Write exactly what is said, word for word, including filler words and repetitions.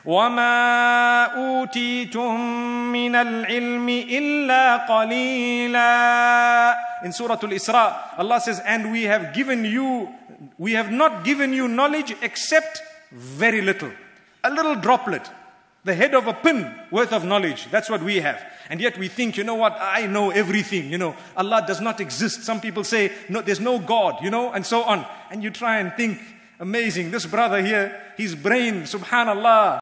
وَمَا أُوتِيتُم مِّنَ الْعِلْمِ إِلَّا قَلِيلًا. In Surah Al-Isra, Allah says, and we have given you, we have not given you knowledge except very little. A little droplet, the head of a pin worth of knowledge. That's what we have. And yet we think, you know what, I know everything, you know, Allah does not exist. Some people say, no, there's no God, you know, and so on. And you try and think, amazing, this brother here, his brain, subhanallah,